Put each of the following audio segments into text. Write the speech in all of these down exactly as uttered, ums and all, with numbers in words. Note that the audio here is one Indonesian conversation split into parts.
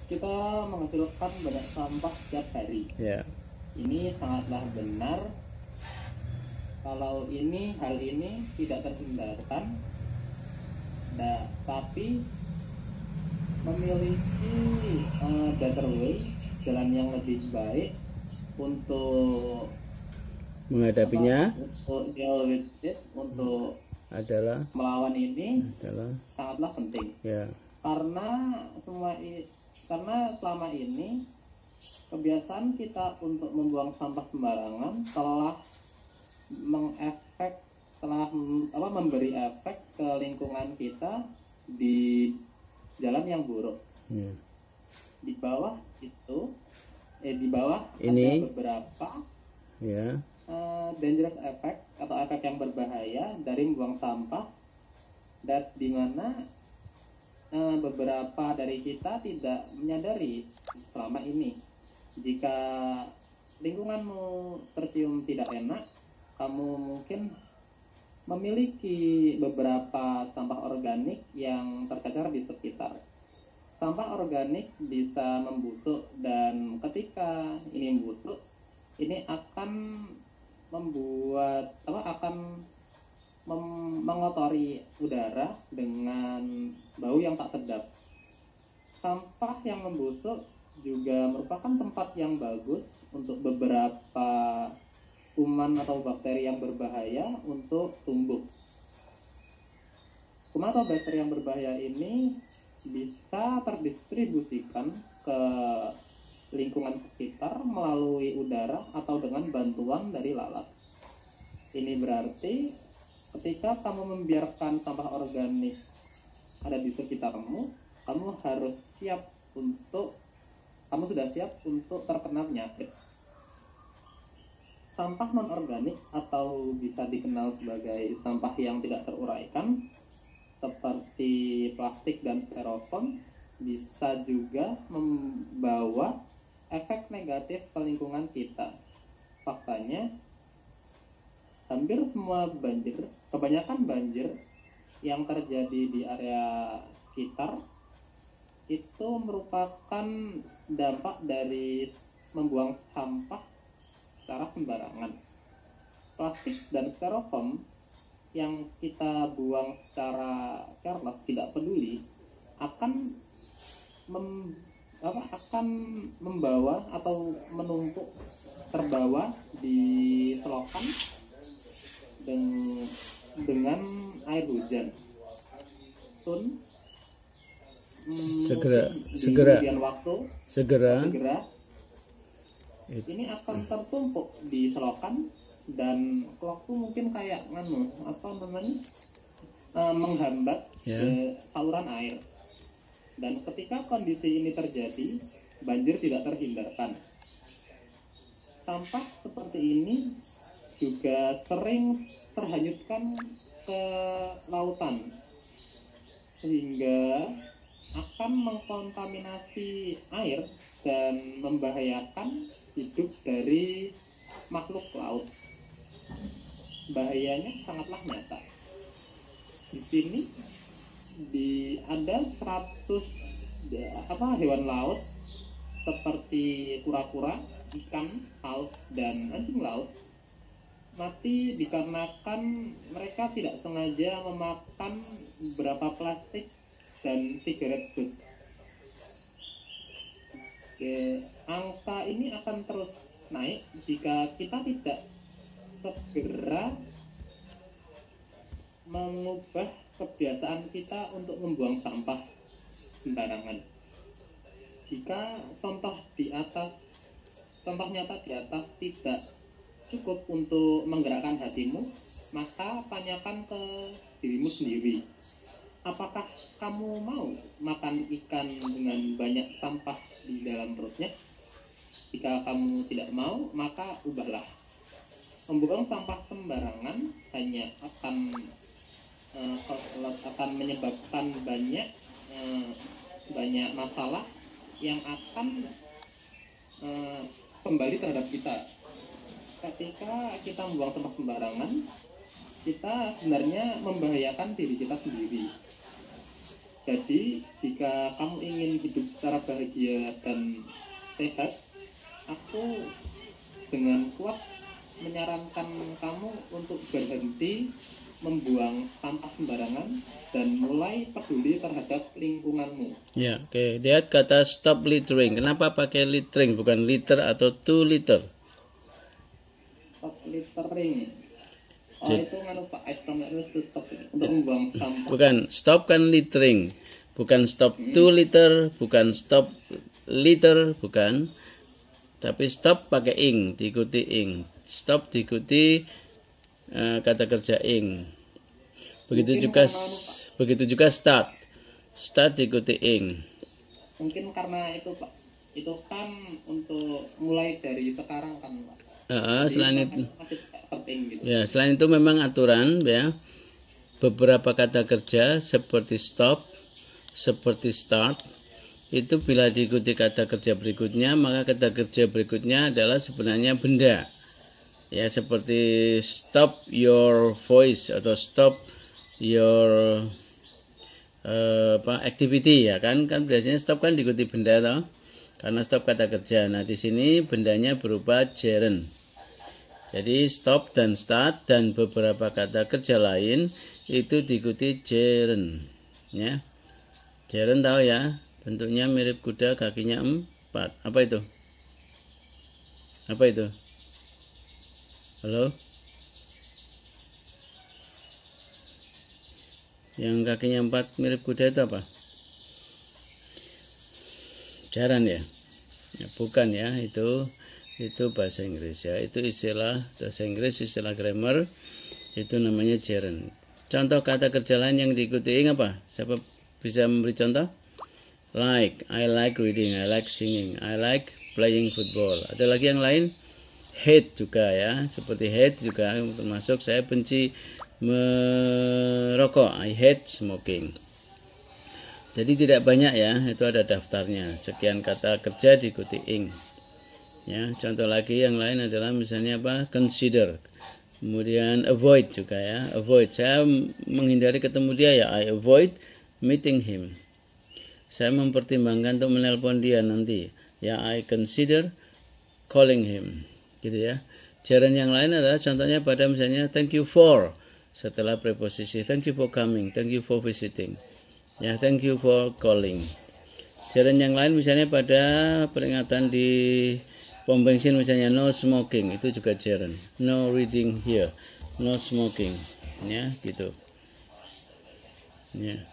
kita menghasilkan banyak sampah setiap hari. Ya. Ini sangatlah benar. Kalau ini hal ini tidak terhindarkan, nah, tapi memiliki uh, better way, jalan yang lebih baik untuk menghadapinya, apa, untuk deal with it, untuk adalah melawan ini adalah sangatlah penting. ya. Karena semua i- karena selama ini kebiasaan kita untuk membuang sampah sembarangan telah mengefek telah mem- apa memberi efek ke lingkungan kita di jalan yang buruk. Ya. Di bawah itu eh di bawah Ini. ada beberapa Ya. uh, dangerous effect atau efek yang berbahaya dari membuang sampah, dan di mana uh, beberapa dari kita tidak menyadari selama ini. Jika lingkunganmu tercium tidak enak, kamu mungkin memiliki beberapa sampah organik yang tercecer di sekitar. Sampah organik bisa membusuk, dan ketika ini membusuk, ini akan membuat apa akan mem- mengotori udara dengan bau yang tak sedap. Sampah yang membusuk juga merupakan tempat yang bagus untuk beberapa kuman atau bakteri yang berbahaya untuk tumbuh. Kuman atau bakteri yang berbahaya ini bisa terdistribusikan ke lingkungan sekitar melalui udara atau dengan bantuan dari lalat. Ini berarti ketika kamu membiarkan sampah organik ada di sekitarmu, kamu harus siap untuk kamu sudah siap untuk terkena penyakit. Sampah non-organik atau bisa dikenal sebagai sampah yang tidak teruraikan seperti plastik dan styrofoam bisa juga membawa efek negatif ke lingkungan kita. Faktanya, hampir semua banjir, kebanyakan banjir yang terjadi di area sekitar itu merupakan dampak dari membuang sampah secara sembarangan. Plastik dan styrofoam yang kita buang secara careless, tidak peduli, akan mem, apa, akan membawa atau menumpuk terbawa di selokan dengan, dengan air hujan. Sun hmm, Segera, di segera, kemudian waktu segera. segera ini akan tertumpuk di selokan, dan waktu mungkin kayak nganu apa namanya uh, menghambat Ya. ke saluran air. Dan ketika kondisi ini terjadi, banjir tidak terhindarkan. Sampah seperti ini juga sering terhanyutkan ke lautan, sehingga akan mengkontaminasi air dan membahayakan hidup dari makhluk laut. Bahayanya sangatlah nyata. Di sini di ada seratus apa hewan laut seperti kura-kura, ikan, paus, dan anjing laut mati dikarenakan mereka tidak sengaja memakan beberapa plastik dan sigaret bus. Oke, angka ini akan terus naik jika kita tidak segera mengubah kebiasaan kita untuk membuang sampah sembarangan. Jika contoh di atas, contoh nyata di atas tidak cukup untuk menggerakkan hatimu, maka tanyakan ke dirimu sendiri. Apakah kamu mau makan ikan dengan banyak sampah di dalam perutnya? Jika kamu tidak mau, maka ubahlah. Membuang sampah sembarangan hanya akan uh, akan menyebabkan banyak uh, banyak masalah yang akan uh, kembali terhadap kita. Ketika kita membuang sampah sembarangan, kita sebenarnya membahayakan diri kita sendiri. Jadi jika kamu ingin hidup secara bahagia dan sehat, aku dengan kuat menyarankan kamu untuk berhenti membuang sampah sembarangan dan mulai peduli terhadap lingkunganmu. Ya, oke. Okay. Lihat kata stop littering. Kenapa pakai littering bukan liter atau two liter? Stop littering. Oh, Jadi, itu nganu Pak, I promise to stop untuk membuang sampah. Bukan, stop kan littering. Bukan stop two liter, bukan stop liter, bukan. Tapi stop pakai ing, diikuti ing. Stop diikuti uh, kata kerja ing. Begitu Mungkin juga begitu juga start. Start diikuti ing. Mungkin karena itu Pak, itu kan untuk mulai dari sekarang kan Pak. Uh, selain itu penting, gitu. Ya, selain itu memang aturan ya. Beberapa kata kerja seperti stop, seperti start itu bila diikuti kata kerja berikutnya, maka kata kerja berikutnya adalah sebenarnya benda. Ya, seperti stop your voice atau stop your uh, apa activity ya kan kan biasanya stop kan diikuti benda toh. Karena stop kata kerja. Nah, di sini bendanya berupa gerund. Jadi stop dan start dan beberapa kata kerja lain itu diikuti gerund ya. Gerund tahu ya, bentuknya mirip kuda, kakinya empat. Apa itu? Apa itu? Halo? Yang kakinya empat mirip kuda itu apa? Jaran ya? Ya bukan ya, itu itu bahasa Inggris ya. Itu istilah bahasa Inggris, istilah grammar, itu namanya gerund. Contoh kata kerja lain yang diikuti ing apa? Siapa bisa memberi contoh? Like, I like reading, I like singing, I like playing football. Ada lagi yang lain? Hate juga ya, seperti hate juga termasuk saya benci merokok, I hate smoking. Jadi tidak banyak ya, itu ada daftarnya. Sekian kata kerja diikuti ing. Ya, contoh lagi yang lain adalah misalnya apa? Consider. Kemudian avoid juga ya, avoid. Saya menghindari ketemu dia ya, I avoid meeting him. Saya mempertimbangkan untuk menelpon dia nanti. Ya, I consider calling him. Gitu ya. Gerund yang lain adalah contohnya pada misalnya thank you for setelah preposisi, thank you for coming, thank you for visiting. Ya, thank you for calling. Gerund yang lain misalnya pada peringatan di pom bensin misalnya no smoking, itu juga gerund. No reading here, no smoking. Ya, gitu. Ya.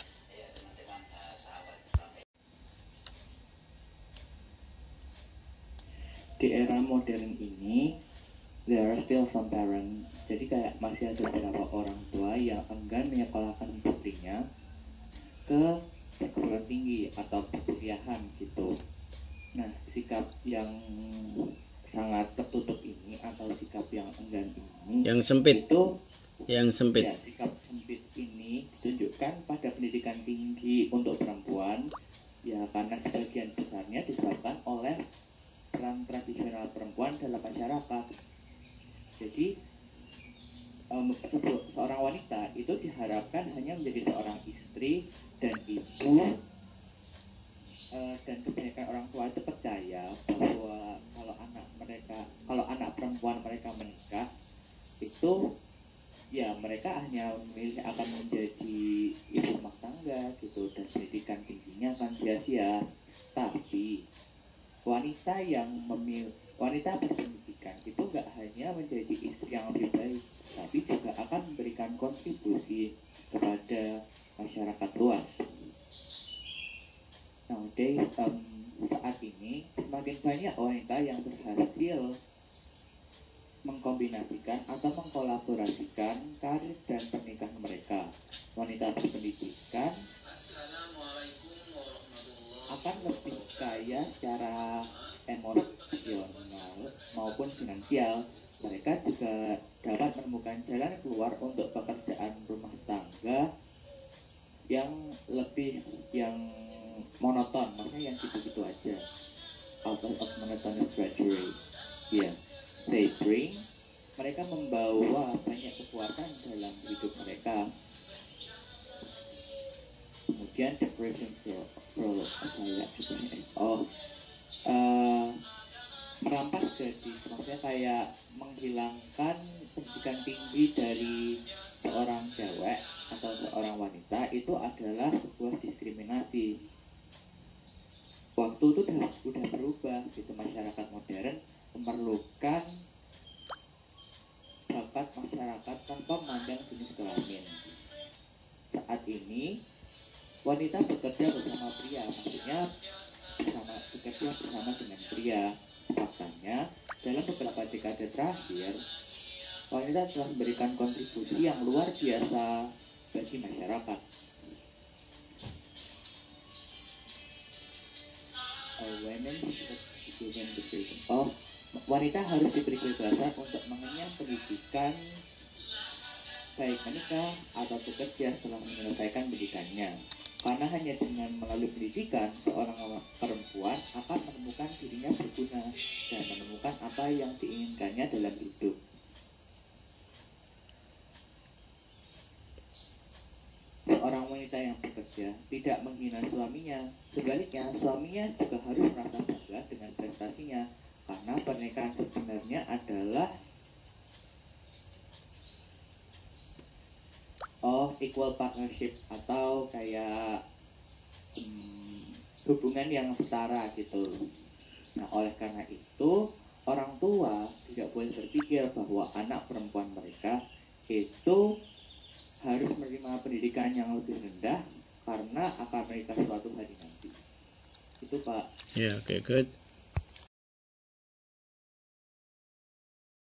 Di era modern ini, there are still some parents. Jadi kayak masih ada beberapa orang tua yang enggan menyekolahkan putrinya ke perguruan tinggi atau perkuliahan gitu. Nah, sikap yang sangat tertutup ini atau sikap yang enggan ini, yang sempit, itu yang sempit. Ya, sikap sempit ini ditunjukkan pada pendidikan tinggi untuk perempuan, ya karena sebagian besarnya disebabkan oleh peran tradisional perempuan dalam masyarakat. Jadi um, seorang wanita itu diharapkan hanya menjadi seorang istri dan ibu, uh, dan kebanyakan orang tua itu percaya bahwa kalau anak mereka, kalau anak perempuan mereka menikah itu ya mereka hanya memilih akan menjadi ibu rumah tangga gitu, dan pendidikan tingginya akan sia-sia. Tapi wanita yang memilih, wanita berpendidikan itu nggak hanya menjadi istri yang lebih baik, tapi juga akan memberikan kontribusi kepada masyarakat luas. Nowadays, um, saat ini semakin banyak wanita yang berhasil mengkombinasikan atau mengkolaborasikan karir dan pernikahan mereka. Wanita berpendidikan akan lebih kaya secara emosional maupun finansial. Mereka juga dapat menemukan jalan keluar untuk pekerjaan rumah tangga yang lebih yang monoton, maksudnya yang gitu-gitu aja, out of monotonous drudgery. Ya, yeah. They bring, mereka membawa banyak kekuatan dalam hidup mereka. Kemudian kemudian depression prolog saya oh uh, merampas gadis, maksudnya kayak menghilangkan pendidikan tinggi dari seorang cewek atau seorang wanita itu adalah sebuah diskriminasi. Waktu itu udah, udah berubah gitu, masyarakat modern memerlukan bakat masyarakat tanpa memandang jenis kelamin. Saat ini wanita bekerja bersama pria, maksudnya bersama bekerja bersama dengan pria. Faktanya dalam beberapa dekade terakhir wanita telah memberikan kontribusi yang luar biasa bagi masyarakat. Oh, wanita harus diberi kebebasan untuk mengenyam pendidikan, baik menikah atau bekerja setelah menyelesaikan pendidikannya. Karena hanya dengan melalui pendidikan, seorang perempuan akan menemukan dirinya berguna dan menemukan apa yang diinginkannya dalam hidup. Seorang wanita yang bekerja tidak menghina suaminya, sebaliknya suaminya juga harus merasa bangga dengan prestasinya, karena pernikahan sebenarnya adalah of equal partnership atau kayak hmm, hubungan yang setara gitu. Nah, oleh karena itu orang tua tidak boleh berpikir bahwa anak perempuan mereka itu harus menerima pendidikan yang lebih rendah karena akan menikah suatu hari nanti. Itu Pak. Ya, yeah, oke, okay, good.